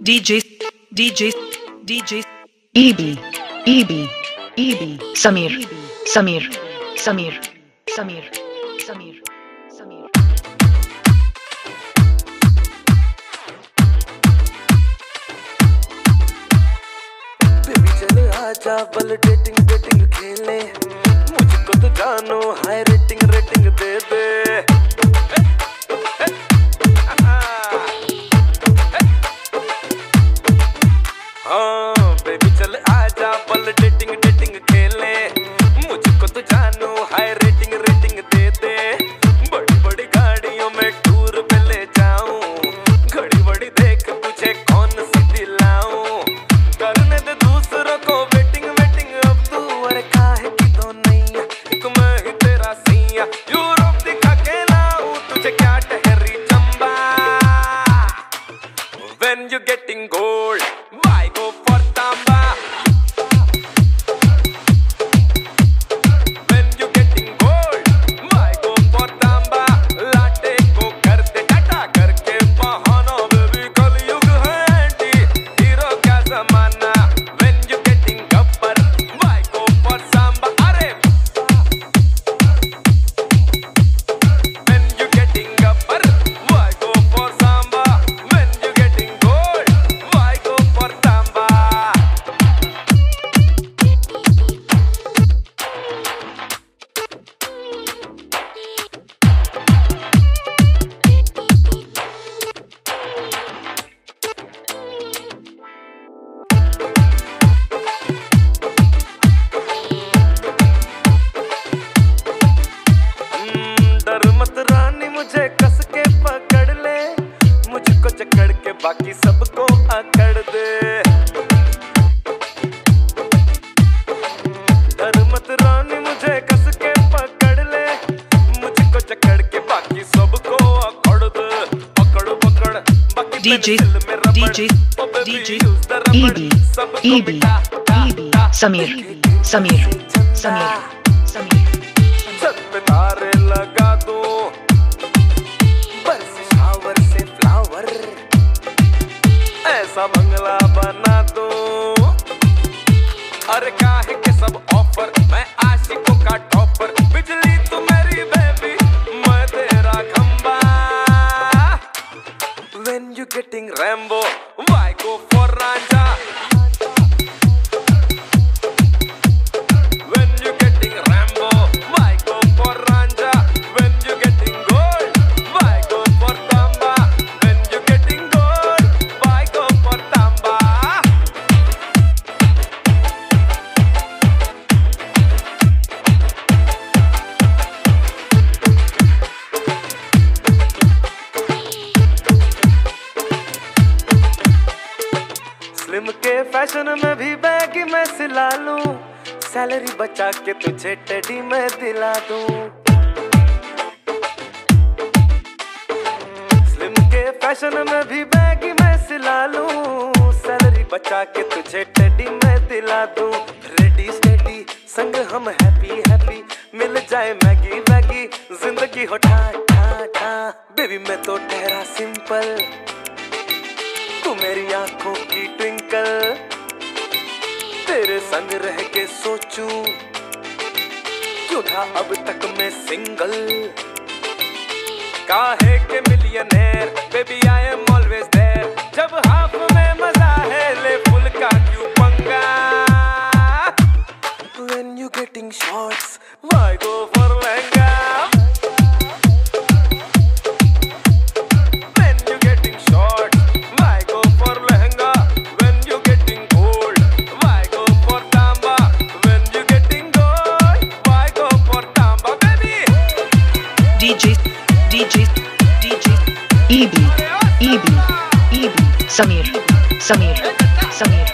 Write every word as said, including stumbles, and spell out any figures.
D J, D J, D J, E B, E B, E B, Samir, Samir, Samir, Samir, Samir, Samir. Baby चले आजा बल dating dating खेले, मुझको तो जानो हाई रेटिंग रेटिंग दे दे। हाँ बेबी चले आजा बल डेटिंग डेटिंग खेले, मुझको तो जानो हाई रेटिंग रेटिंग दे दे। बड़ी बड़ी गाड़ियों में टूर पे ले जाऊं, घड़ी बड़ी देख तुझे कौन सी दिलाऊं। करने दे दूसरों को वेटिंग वेटिंग, अब तू अरे काहे की तो नहीं, एक मैं ही तेरा सिया। यूरोप दिखा के लाऊं तुझे क्या ठहरी Chamba. When you getting gold, why go for tamba? When you getting gold, why go for tamba? लाटे को कर दे टाटा करके बहाना, बेबी कलयुग है एंटी हीरो क्या जमाना। When you getting Gabbar, why go for samba? अरे When you getting Gabbar, why go for samba? When you getting gold, why go for tamba? डर मत रानी मुझे कस के पकड़ ले, मुझको जकड़ के बाकी सबको अकड़ दे। डर मत रानी मुझे कस के पकड़ ले, मुझको जकड़ के बाकी सबको अकड़ दे। पकड़ पकड़ बाकी D J, D J, D J, E B, E B, E B, Samir, Samir, Samir, Samir. छत पे तारे लगा दो, बस शावर से फ्लावर, ऐसा बंगला बना दो। अरे काहे के सब ऑफर, मैं आशिकों का टॉपर। बिजली तू मेरी बेबी, मैं तेरा खंबा। When you getting Rambo, why go for Ranja? When you getting Rambo, why go for Ranja? When you getting gold, why go for tamba? When you getting gold, why go for tamba? Slim के fashion में भी baggy मैं सिला लूं, salary बचा के तुझे teddy मैं दिला दूं। स्लिम के फैशन में भी बैगी मैं सिला लूं, सैलरी बचा के तुझे टेडी मैं दिला दूं। रेडी स्टेडी संग हम हैप्पी हैप्पी, मिल जाए मैगी वैगी, जिंदगी हो ठा ठा ठा। बेबी मैं तो ठहरा सिंपल, तू मेरी आंखों की ट्विंकल। तेरे संग रह के सोचूं, क्यों था अब तक मैं सिंगल। काहे के millionaire, baby I am always there. जब हाफ में मजा है, ले फुल का क्यों पंगा। When you getting shots, why go for lehenga? When you getting shots, why go for lehenga? When you getting gold, why go for tamba? When you getting gold, why go for tamba, baby? D J, D J, D J, E B, E B, E B, Samir, Samir, Samir.